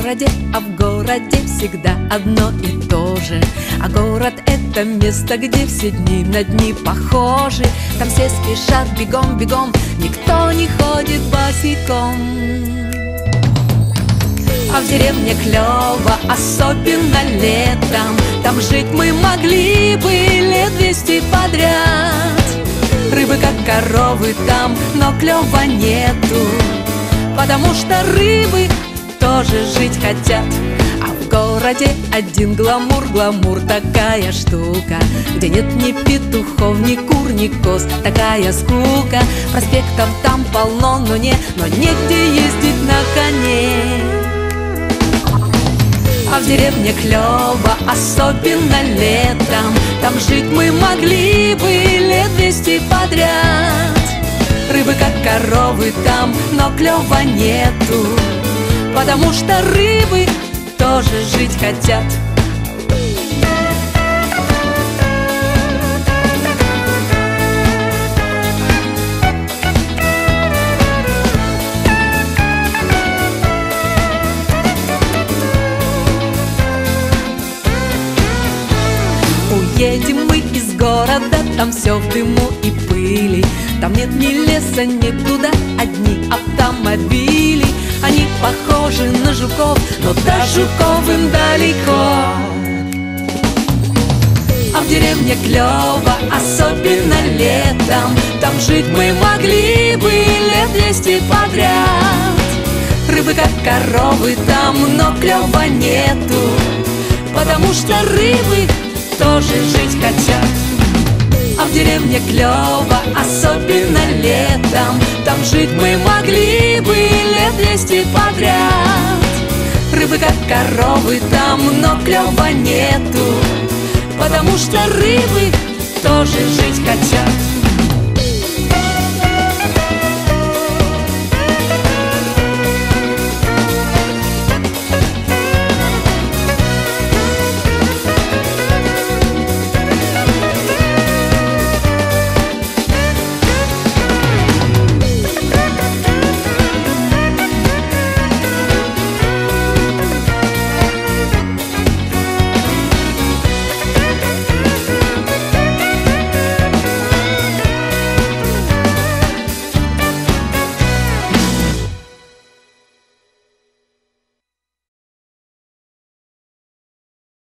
городе, а в городе всегда одно и то же. А город — это место, где все дни на дни похожи. Там все спешат бегом, бегом, никто не ходит босиком. А в деревне клёво, особенно летом. Там жить мы могли бы лет 200 подряд. Рыбы как коровы там, но клёва нету, потому что рыбы тоже жить хотят. А в городе один гламур, гламур такая штука, где нет ни петухов, ни кур, ни коз, такая скука. Проспектов там полно, но негде ездить на коне. А в деревне клёво, особенно летом. Там жить мы могли бы лет 200 подряд. Рыбы как коровы там, но клёва нету, потому что рыбы тоже жить хотят. Уедем мы из города, там все в дыму и пыли. Там нет ни леса, ни туда, одни автомобили. Они похожи на жуков, но до жуков им далеко. А в деревне клёво, особенно летом. Там жить мы могли бы лет 200 подряд. Рыбы как коровы там, но клёва нету, потому что рыбы тоже жить хотят. А в деревне клёво, особенно летом. Там жить мы могли бы лет 200 подряд. Рыбы как коровы там, но клёва нету, потому что рыбы тоже жить хотят.